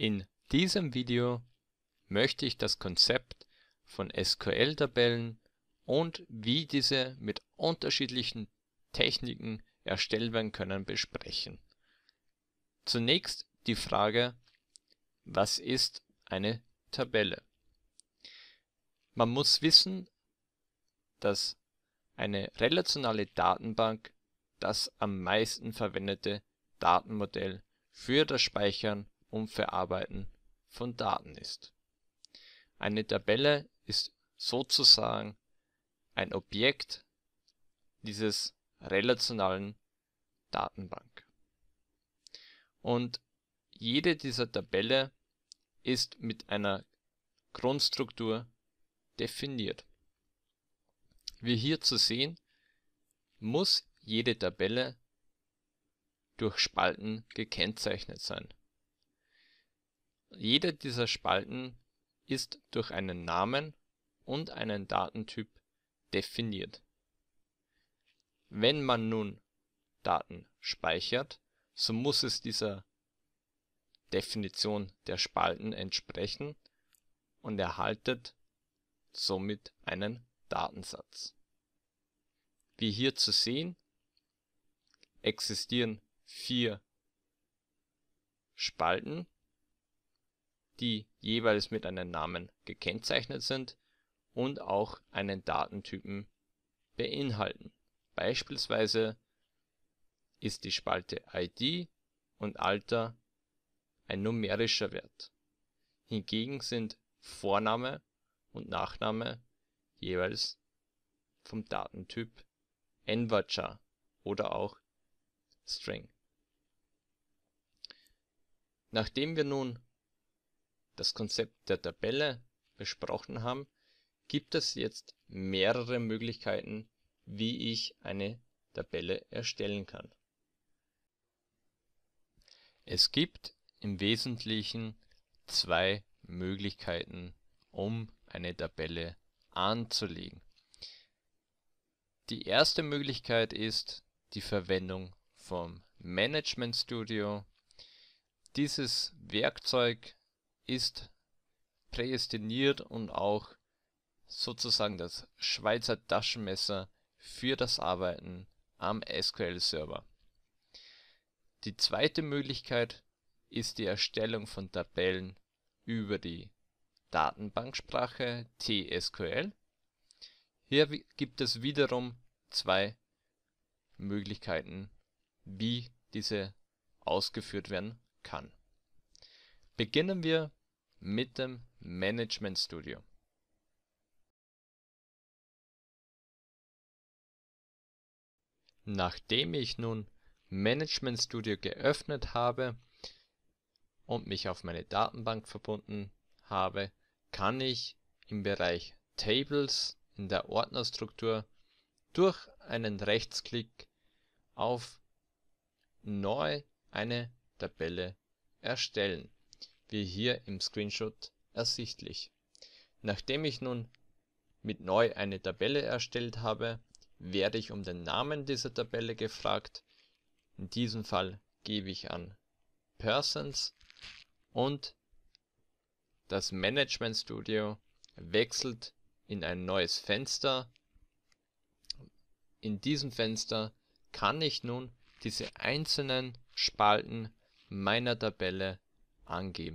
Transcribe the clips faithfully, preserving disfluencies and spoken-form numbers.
In diesem Video möchte ich das Konzept von S Q L-Tabellen und wie diese mit unterschiedlichen Techniken erstellt werden können besprechen. Zunächst die Frage: Was ist eine Tabelle? Man muss wissen, dass eine relationale Datenbank das am meisten verwendete Datenmodell für das Speichern und Verarbeiten von Daten ist. Eine Tabelle ist sozusagen ein Objekt dieses relationalen Datenbank. Und jede dieser Tabelle ist mit einer Grundstruktur definiert. Wie hier zu sehen, muss jede Tabelle durch Spalten gekennzeichnet sein. Jede dieser Spalten ist durch einen Namen und einen Datentyp definiert. Wenn man nun Daten speichert, so muss es dieser Definition der Spalten entsprechen und erhaltet somit einen Datensatz. Wie hier zu sehen, existieren vier Spalten, die jeweils mit einem Namen gekennzeichnet sind und auch einen Datentypen beinhalten. Beispielsweise ist die Spalte I D und Alter ein numerischer Wert. Hingegen sind Vorname und Nachname jeweils vom Datentyp Nvarchar oder auch String. Nachdem wir nun das Konzept der Tabelle besprochen haben, gibt es jetzt mehrere Möglichkeiten, wie ich eine Tabelle erstellen kann. Es gibt im Wesentlichen zwei Möglichkeiten, um eine Tabelle anzulegen. Die erste Möglichkeit ist die Verwendung vom Management Studio. Dieses Werkzeug ist prädestiniert und auch sozusagen das Schweizer Taschenmesser für das Arbeiten am S Q L-Server. Die zweite Möglichkeit ist die Erstellung von Tabellen über die Datenbanksprache T S Q L. Hier gibt es wiederum zwei Möglichkeiten, wie diese ausgeführt werden kann. Beginnen wir mit dem Management Studio. Nachdem ich nun Management Studio geöffnet habe und mich auf meine Datenbank verbunden habe, kann ich im Bereich Tables in der Ordnerstruktur durch einen Rechtsklick auf Neu eine Tabelle erstellen, wie hier im Screenshot ersichtlich. Nachdem ich nun mit Neu eine Tabelle erstellt habe, werde ich um den Namen dieser Tabelle gefragt. In diesem Fall gebe ich an Persons und das Management Studio wechselt in ein neues Fenster. In diesem Fenster kann ich nun diese einzelnen Spalten meiner Tabelle angeben.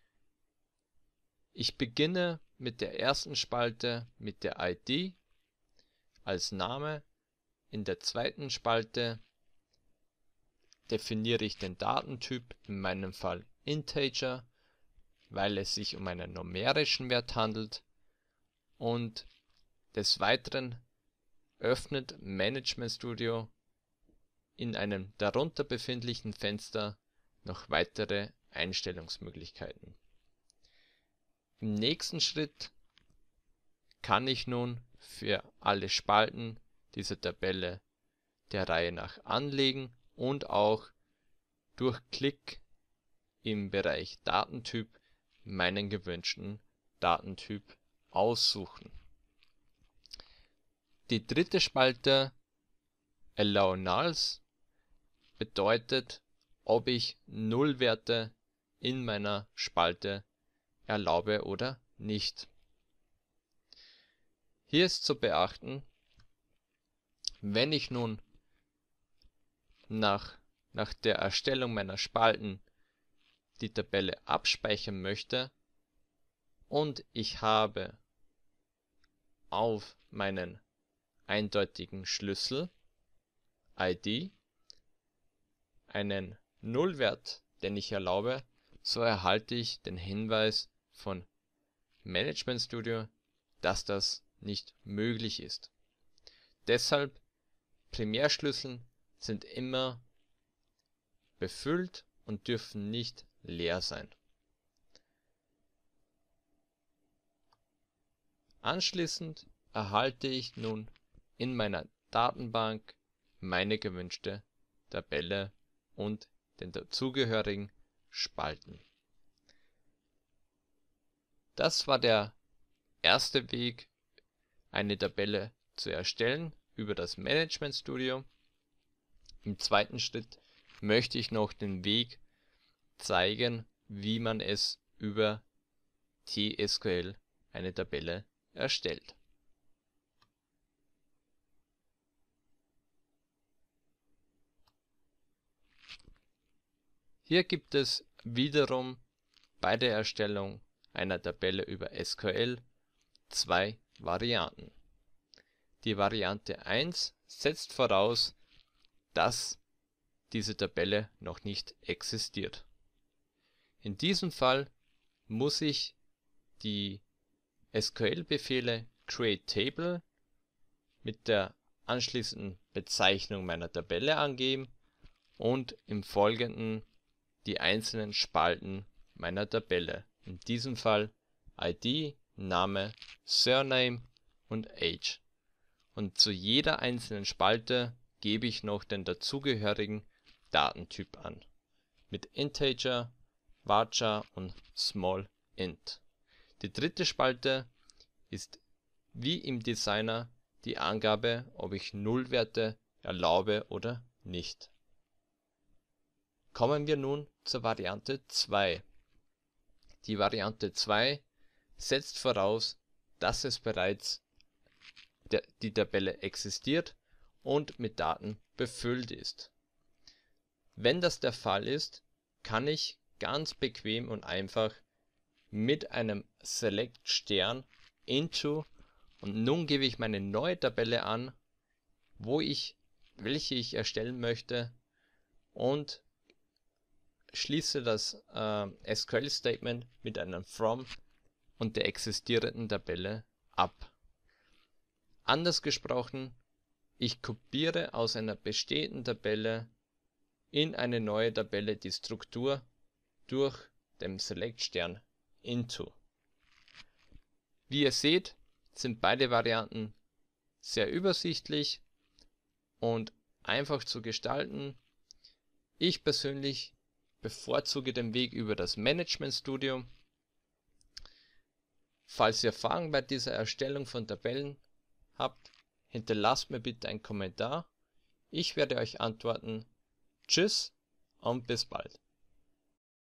Ich beginne mit der ersten Spalte mit der I D als Name. In der zweiten Spalte definiere ich den Datentyp, in meinem Fall Integer, weil es sich um einen numerischen Wert handelt, und des Weiteren öffnet Management Studio in einem darunter befindlichen Fenster noch weitere Einstellungsmöglichkeiten. Im nächsten Schritt kann ich nun für alle Spalten dieser Tabelle der Reihe nach anlegen und auch durch Klick im Bereich Datentyp meinen gewünschten Datentyp aussuchen. Die dritte Spalte Allow Nulls bedeutet, ob ich Nullwerte in meiner Spalte erlaube oder nicht. Hier ist zu beachten, wenn ich nun nach, nach der Erstellung meiner Spalten die Tabelle abspeichern möchte und ich habe auf meinen eindeutigen Schlüssel I D einen Nullwert, den ich erlaube, so erhalte ich den Hinweis von Management Studio, dass das nicht möglich ist. Deshalb Primärschlüssel sind immer befüllt und dürfen nicht leer sein. Anschließend erhalte ich nun in meiner Datenbank meine gewünschte Tabelle und den dazugehörigen Spalten. Das war der erste Weg, eine Tabelle zu erstellen über das Management Studio. Im zweiten Schritt möchte ich noch den Weg zeigen, wie man es über T S Q L eine Tabelle erstellt. Hier gibt es wiederum bei der Erstellung einer Tabelle über S Q L zwei Varianten. Die Variante eins setzt voraus, dass diese Tabelle noch nicht existiert. In diesem Fall muss ich die S Q L-Befehle createTable mit der anschließenden Bezeichnung meiner Tabelle angeben und im Folgenden die einzelnen Spalten meiner Tabelle, in diesem Fall I D, Name, Surname und Age. Und zu jeder einzelnen Spalte gebe ich noch den dazugehörigen Datentyp an, mit Integer, Varchar und Small Int. Die dritte Spalte ist wie im Designer die Angabe, ob ich Nullwerte erlaube oder nicht. Kommen wir nun zur Variante zwei. Die Variante zwei setzt voraus, dass es bereits der, die Tabelle existiert und mit Daten befüllt ist. Wenn das der Fall ist, kann ich ganz bequem und einfach mit einem Select Stern into und nun gebe ich meine neue Tabelle an, wo ich, welche ich erstellen möchte und schließe das äh, S Q L-Statement mit einem from und der existierenden Tabelle ab. Anders gesprochen, ich kopiere aus einer bestehenden Tabelle in eine neue Tabelle die Struktur durch den Select Stern into. Wie ihr seht, sind beide Varianten sehr übersichtlich und einfach zu gestalten. Ich persönlich bevorzuge den Weg über das Management Studio. Falls ihr Fragen bei dieser Erstellung von Tabellen habt, hinterlasst mir bitte einen Kommentar. Ich werde euch antworten. Tschüss und bis bald.